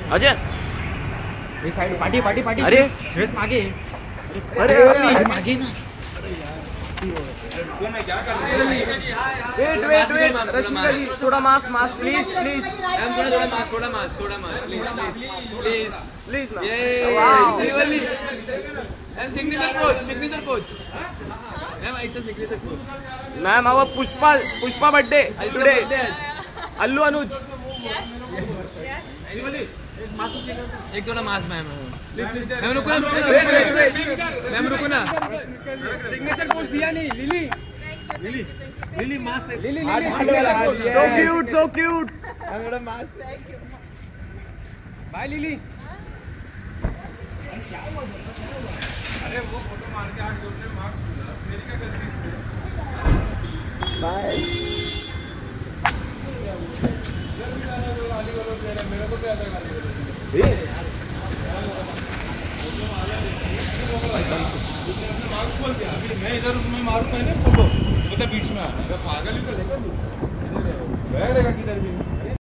Ajay side party party party. अरे dress मागे। अरे मागे ना। वेट रश्मिका जी थोड़ा मास्क प्लीज थोड़ा mass please signature pose ma'am our Pushpa birthday today Allu Anuj एक थोड़ा मास मैम रुको ना सिग्नेचर पोज दिया नहीं। Lily mask Lily so cute bye Lily. अरे वो फोटो मार के आठ दोस्त ने मार्क्स मेरी क्या गलती बाय। मेरे को क्या मार्क्स बोल दिया अभी मैं इधर मैं मारूंगा ना फोटो मतलब बीच में आ पागल ही तो लेकर बैग रहेगा किधर भी।